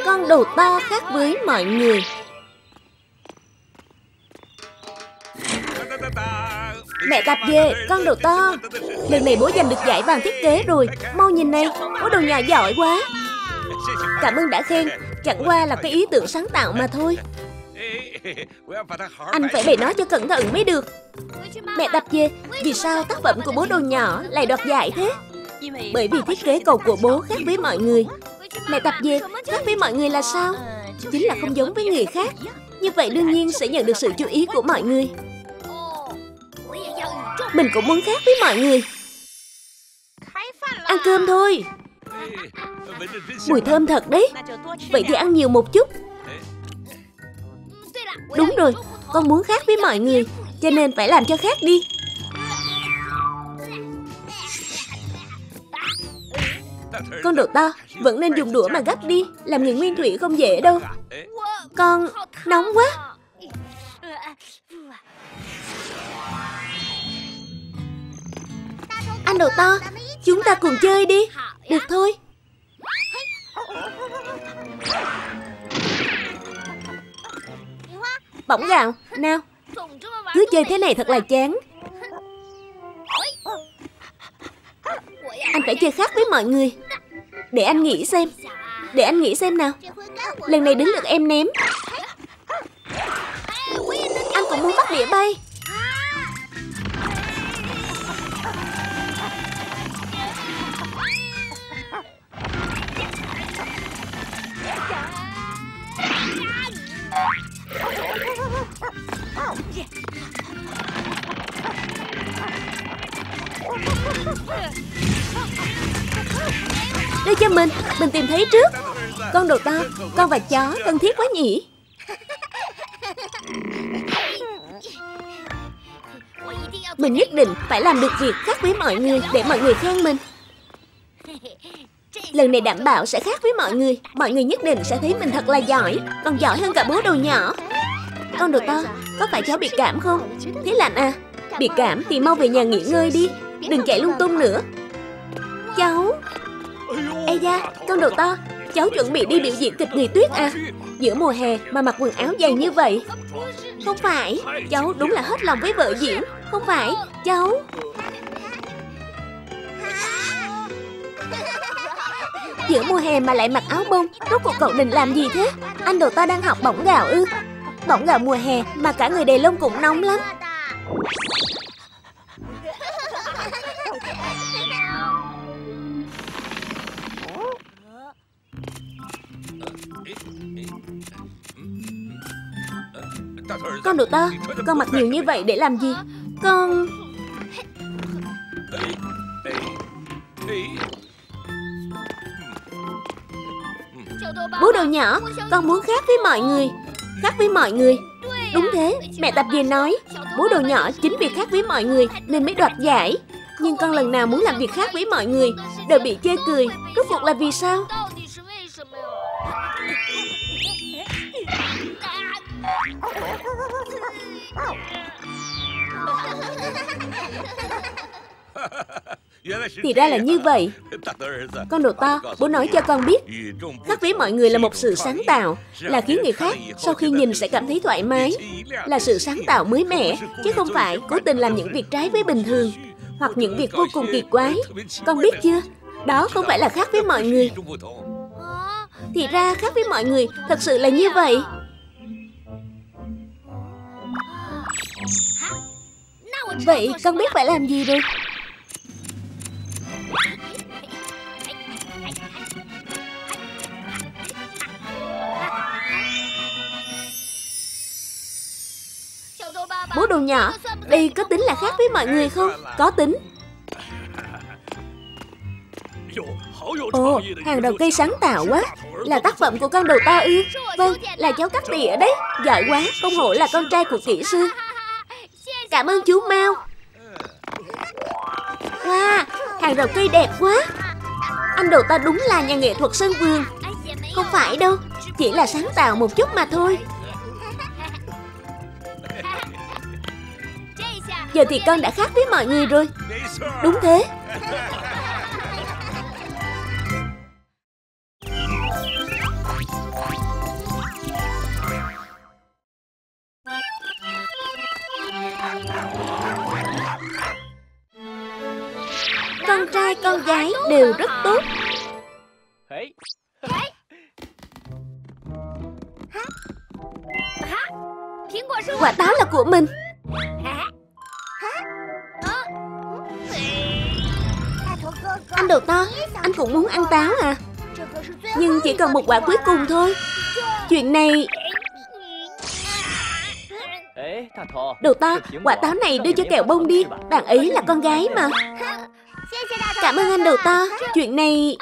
Con đầu to khác với mọi người. Mẹ Tạp Dề, con đầu to. Lần này bố giành được giải vàng thiết kế rồi. Mau nhìn này, bố đầu nhỏ giỏi quá. Cảm ơn đã khen. Chẳng qua là cái ý tưởng sáng tạo mà thôi. Anh phải bày nó cho cẩn thận mới được. Mẹ Tạp Dề, vì sao tác phẩm của bố đầu nhỏ lại đoạt giải thế? Bởi vì thiết kế cầu của bố khác với mọi người. Mẹ Tạp Dề, khác với mọi người là sao? Chính là không giống với người khác. Như vậy đương nhiên sẽ nhận được sự chú ý của mọi người. Mình cũng muốn khác với mọi người. Ăn cơm thôi. Mùi thơm thật đấy. Vậy thì ăn nhiều một chút. Đúng rồi, con muốn khác với mọi người, cho nên phải làm cho khác đi. Con đầu to, vẫn nên dùng đũa mà gắp đi. Làm người nguyên thủy không dễ đâu. Con nóng quá. Anh đầu to, chúng ta cùng chơi đi. Được thôi. Bỏng gạo, nào. Cứ chơi thế này thật là chán. Anh phải chơi khác với mọi người. Để anh nghĩ xem. Để anh nghĩ xem nào. Lần này đến lượt em ném. Anh cũng muốn bắt đĩa bay. Đưa cho mình tìm thấy trước. Con đầu to, con và chó thân thiết quá nhỉ. Mình nhất định phải làm được việc khác với mọi người để mọi người khen mình. Lần này đảm bảo sẽ khác với mọi người. Mọi người nhất định sẽ thấy mình thật là giỏi. Còn giỏi hơn cả bố đầu nhỏ. Con đầu to, có phải cháu bị cảm không? Thế Lạnh à, bị cảm thì mau về nhà nghỉ ngơi đi. Đừng chạy lung tung nữa. Cháu. Ây da, con đầu to, cháu chuẩn bị đi biểu diễn kịch Người Tuyết à? Giữa mùa hè mà mặc quần áo dày như vậy. Không phải, cháu đúng là hết lòng với vợ diễn. Không phải, cháu. Giữa mùa hè mà lại mặc áo bông. Rốt cuộc cậu định làm gì thế? Anh đầu to đang học bỏng gạo ư? Bỏng gạo mùa hè mà cả người đầy lông cũng nóng lắm. Con đầu to, con mặc nhiều như vậy để làm gì? Con... Bố đầu nhỏ, con muốn khác với mọi người. Khác với mọi người. Đúng thế, mẹ Tạp Dề nói bố đầu nhỏ chính vì khác với mọi người nên mới đoạt giải. Nhưng con lần nào muốn làm việc khác với mọi người đều bị chê cười. Rốt cuộc là vì sao? Thì ra là như vậy. Con đầu to, bố nói cho con biết, khác với mọi người là một sự sáng tạo, là khiến người khác sau khi nhìn sẽ cảm thấy thoải mái. Là sự sáng tạo mới mẻ, chứ không phải cố tình làm những việc trái với bình thường, hoặc những việc vô cùng kỳ quái. Con biết chưa? Đó không phải là khác với mọi người. Thì ra khác với mọi người thật sự là như vậy. Vậy con biết phải làm gì rồi? Bố đầu nhỏ, đây có tính là khác với mọi người không? Có tính. Ồ, hàng đầu cây sáng tạo quá. Là tác phẩm của con đầu to ư? Vâng, là cháu cắt tỉa đấy. Giỏi quá, không hổ là con trai của kỹ sư. Cảm ơn chú Mao. Wow, hàng rào cây đẹp quá. Anh đầu to đúng là nhà nghệ thuật sân vườn. Không phải đâu, chỉ là sáng tạo một chút mà thôi. Giờ thì con đã khác với mọi người rồi. Đúng thế. con gái đều rất tốt. Quả táo là của mình. Anh đầu to, anh cũng muốn ăn táo à? Nhưng chỉ còn một quả cuối cùng thôi. Chuyện này... Đầu to, quả táo này đưa cho Kẹo Bông đi. Bạn ấy là con gái mà. Cảm ơn anh đầu to. Chuyện này...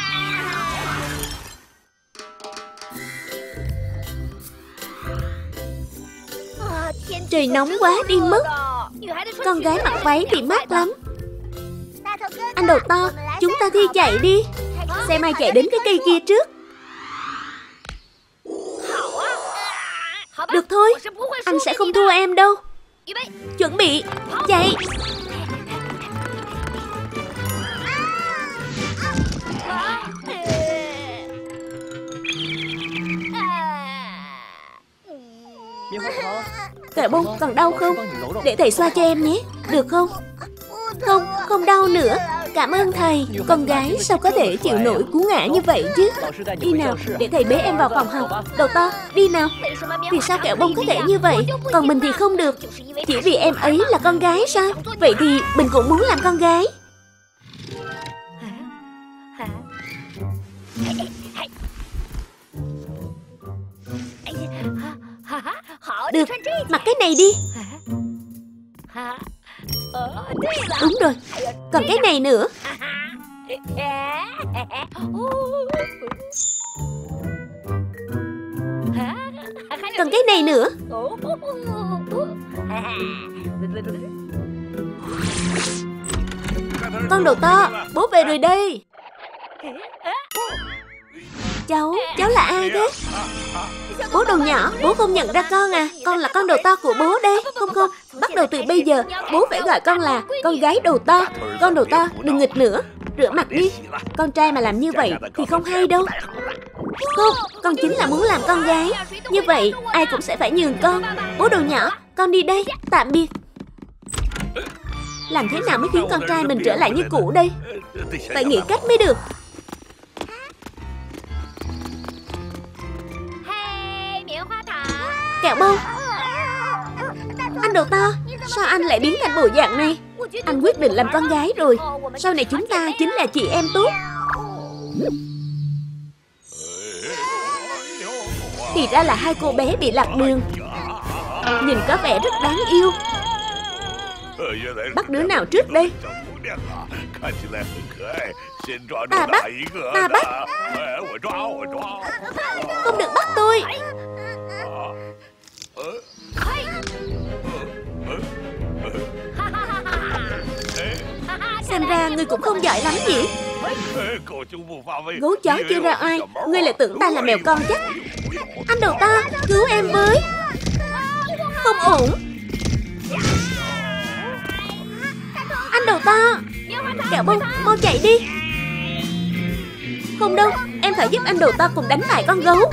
Trời nóng quá đi mất. Con gái mặc váy thì mát lắm. Anh đầu to, chúng ta thi chạy đi. Xem ai chạy đến cái cây kia trước. Được thôi, anh sẽ không thua em đâu. Chuẩn bị, chạy. Kẹo Bông còn đau không? Để thầy xoa cho em nhé. Được không? Không, không đau nữa. Cảm ơn thầy. Con gái sao có thể chịu nổi cú ngã như vậy chứ? Đi nào, để thầy bế em vào phòng học. Đầu to, đi nào. Vì sao Kẹo Bông có thể như vậy, còn mình thì không được? Chỉ vì em ấy là con gái sao? Vậy thì mình cũng muốn làm con gái. Được, mặc cái này đi. Đúng rồi, còn cái này nữa. Còn cái này nữa. Con đầu to, bố về rồi đây. Cháu là ai thế? Bố đầu nhỏ, bố không nhận ra con à? Con là con đầu to của bố đây. Không, bắt đầu từ bây giờ bố phải gọi con là con gái đầu to. Con đầu to, đừng nghịch nữa. Rửa mặt đi. Con trai mà làm như vậy thì không hay đâu. Không, con chính là muốn làm con gái. Như vậy ai cũng sẽ phải nhường con. Bố đầu nhỏ, con đi đây. Tạm biệt. Làm thế nào mới khiến con trai mình trở lại như cũ đây? Phải nghĩ cách mới được. Kẹo Bông. Anh đầu to, sao anh lại biến thành bộ dạng này? Anh quyết định làm con gái rồi. Sau này chúng ta chính là chị em tốt. Thì ra là hai cô bé bị lạc đường. Nhìn có vẻ rất đáng yêu. Bắt đứa nào trước đây? Ta bắt. Không được bắt tôi. Xem ra ngươi cũng không giỏi lắm nhỉ? Gấu chó chưa ra oai, ngươi lại tưởng ta là mèo con chắc. Anh đầu to, cứu em với. Không ổn. Anh đầu to. Kẹo Bông, mau chạy đi. Không đâu, em phải giúp anh đầu to cùng đánh bại con gấu.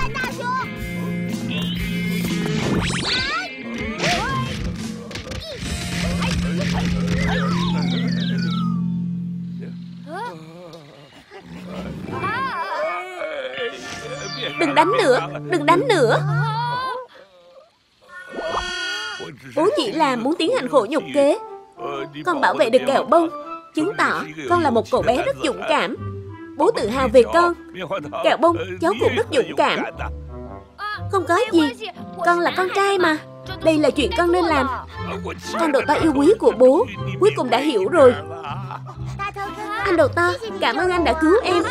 Đừng đánh nữa. Bố chỉ là muốn tiến hành khổ nhục kế. Con bảo vệ được Kẹo Bông, chứng tỏ con là một cậu bé rất dũng cảm. Bố tự hào về con. Kẹo Bông, cháu cũng rất dũng cảm. Không có gì, con là con trai mà. Đây là chuyện con nên làm. Con đầu to yêu quý của bố cuối cùng đã hiểu rồi. Anh đầu to, cảm ơn anh đã cứu em.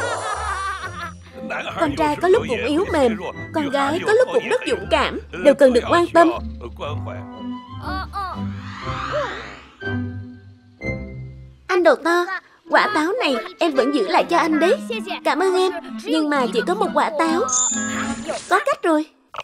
Con trai có lúc cũng yếu mềm, con gái có lúc cũng rất dũng cảm, đều cần được quan tâm. Anh đầu to, quả táo này em vẫn giữ lại cho anh đấy. Cảm ơn em, nhưng mà chỉ có một quả táo. Có cách rồi.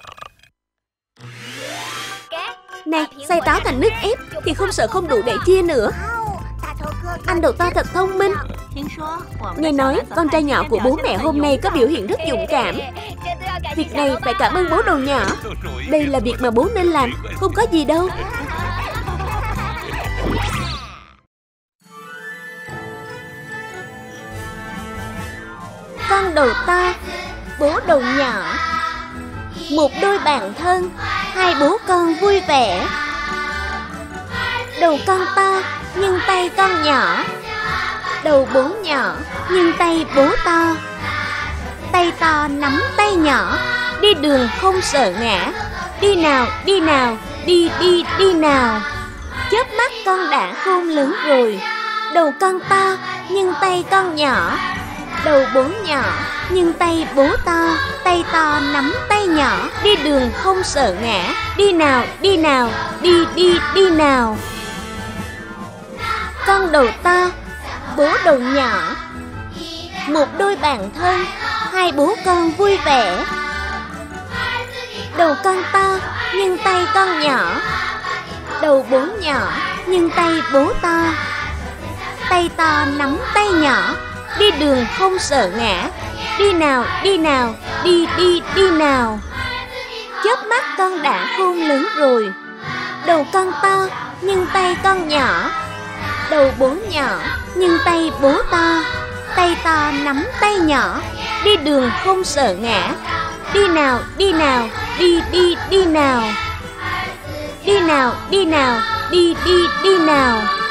Này, xay táo thành nước ép thì không sợ không đủ để chia nữa. Anh đầu to thật thông minh. Nghe nói con trai nhỏ của bố mẹ hôm nay có biểu hiện rất dũng cảm. Việc này phải cảm ơn bố đầu nhỏ. Đây là việc mà bố nên làm, không có gì đâu. Con đầu to, bố đầu nhỏ. Một đôi bạn thân, hai bố con vui vẻ. Đầu con to nhưng tay con nhỏ. Đầu bố nhỏ nhưng tay bố to. Tay to nắm tay nhỏ, đi đường không sợ ngã. Đi nào, đi nào, đi đi đi nào. Chớp mắt con đã khôn lớn rồi. Đầu con to nhưng tay con nhỏ. Đầu bố nhỏ nhưng tay bố to. Tay to nắm tay nhỏ, đi đường không sợ ngã. Đi nào, đi nào, đi đi đi nào. Con đầu to, bố đầu nhỏ. Một đôi bạn thân, hai bố con vui vẻ. Đầu con to nhưng tay con nhỏ. Đầu bố nhỏ nhưng tay bố to. Tay to nắm tay nhỏ, đi đường không sợ ngã. Đi nào, đi nào, đi đi đi nào. Chớp mắt con đã khôn lớn rồi. Đầu con to nhưng tay con nhỏ. Đầu bố nhỏ nhưng tay bố to. Tay to nắm tay nhỏ, đi đường không sợ ngã. Đi nào, đi nào, đi đi đi nào. Đi nào, đi nào, đi đi đi nào.